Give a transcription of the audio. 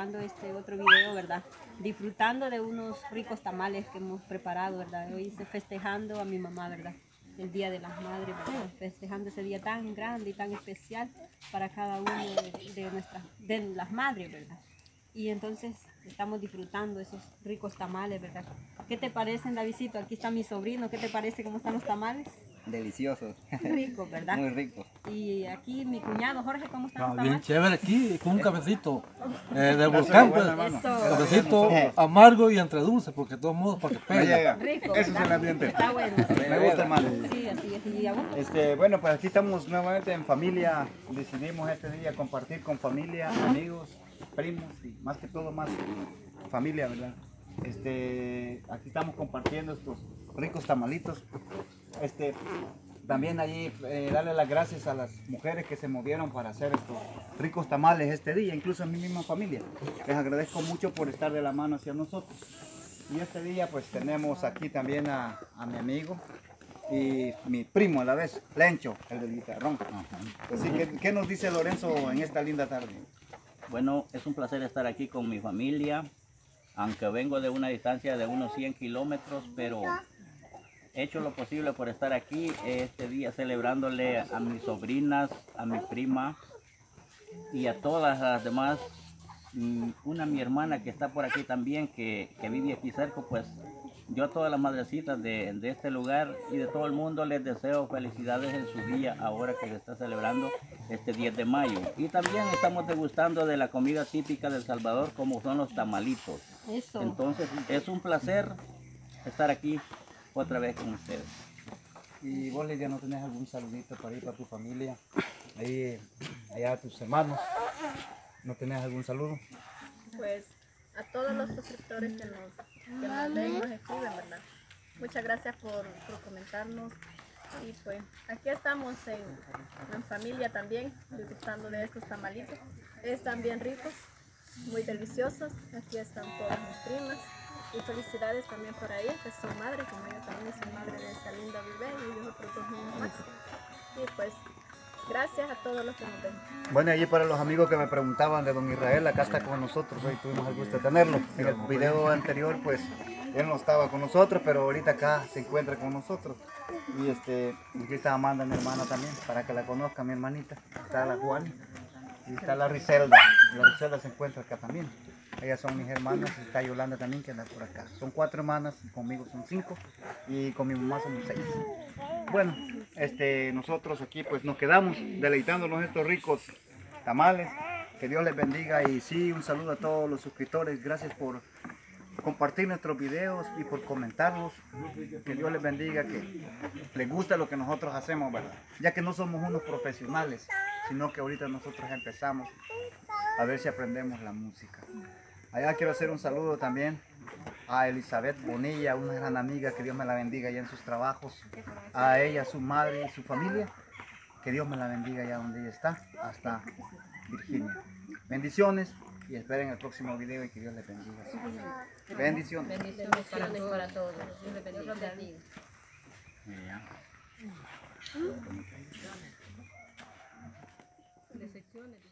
grabando este otro video, ¿verdad? Disfrutando de unos ricos tamales que hemos preparado, ¿verdad? Hoy festejando a mi mamá, ¿verdad? El Día de las Madres, ¿verdad? Festejando ese día tan grande y tan especial para cada uno de las madres, ¿verdad? Y entonces estamos disfrutando esos ricos tamales, ¿verdad? ¿Qué te parecen, Davidcito? Aquí está mi sobrino, ¿qué te parece cómo están los tamales? Deliciosos. Rico, ¿verdad? Muy rico. Y aquí mi cuñado Jorge, ¿cómo están los Bien tamales? chévere aquí, con un cafecito de volcán, pues, Eso. cafecito amargo y entre dulce, porque de todos modos para que Me pegue. llega. Rico, Ese es ¿verdad? el ambiente. Está bueno. Me gusta, hermano. Sí, así es. ¿Y a vos? Bueno, pues aquí estamos nuevamente en familia. Decidimos este día compartir con familia, amigos, primos y más que todo más familia, ¿verdad? Aquí estamos compartiendo estos ricos tamalitos. También allí darle las gracias a las mujeres que se movieron para hacer estos ricos tamales este día, incluso en mi misma familia. Les agradezco mucho por estar de la mano hacia nosotros. Y este día pues tenemos aquí también a mi amigo y mi primo a la vez, Lencho, el del guitarrón. Así que, ¿qué nos dice Lorenzo en esta linda tarde? Bueno, es un placer estar aquí con mi familia, aunque vengo de una distancia de unos 100 kilómetros, pero he hecho lo posible por estar aquí este día celebrándole a mis sobrinas, a mi prima y a todas las demás. Mi hermana que está por aquí también, que vive aquí cerca, pues yo a todas las madrecitas de este lugar y de todo el mundo les deseo felicidades en su día ahora que se está celebrando este 10 de mayo. Y también estamos degustando de la comida típica de El Salvador como son los tamalitos. Eso. Entonces es un placer estar aquí otra vez con ustedes. Y vos, Lidia, ¿no tenés algún saludito para ir para tu familia? Ahí, allá a tus hermanos. ¿No tenés algún saludo? Pues a todos los suscriptores que nos ven, nos escriben, ¿verdad? Muchas gracias por comentarnos. Y pues aquí estamos en familia también, disfrutando de estos tamalitos. Están bien ricos, muy deliciosos. Aquí están todas mis primas. Y felicidades también para ella, que es su madre, como ella también es madre de esta linda bebé y de otros dos niños más. Y pues gracias a todos los que nos ven. Bueno, y para los amigos que me preguntaban de don Israel, acá está con nosotros, hoy tuvimos el gusto de tenerlo. En el video anterior, pues, él no estaba con nosotros, pero ahorita acá se encuentra con nosotros. Y aquí está Amanda, mi hermana también, para que la conozca, mi hermanita. Está la Juani y está la Rizelda. La Rizelda se encuentra acá también. Ellas son mis hermanas, y está Yolanda también que anda por acá. Son 4 hermanas, conmigo son 5 y con mi mamá somos 6. Bueno, nosotros aquí pues nos quedamos deleitándonos estos ricos tamales. Que Dios les bendiga y sí, un saludo a todos los suscriptores. Gracias por compartir nuestros videos y por comentarlos. Que Dios les bendiga, que les gusta lo que nosotros hacemos, ¿verdad? Ya que no somos unos profesionales, sino que ahorita nosotros empezamos a ver si aprendemos la música. Allá quiero hacer un saludo también a Elizabeth Bonilla, una gran amiga, que Dios me la bendiga allá en sus trabajos, a ella, su madre y su familia, que Dios me la bendiga allá donde ella está, hasta Virginia. Bendiciones y esperen el próximo video y que Dios les bendiga. Bendiciones. Bendiciones para todos. Dios les bendiga. Ya. De secciones.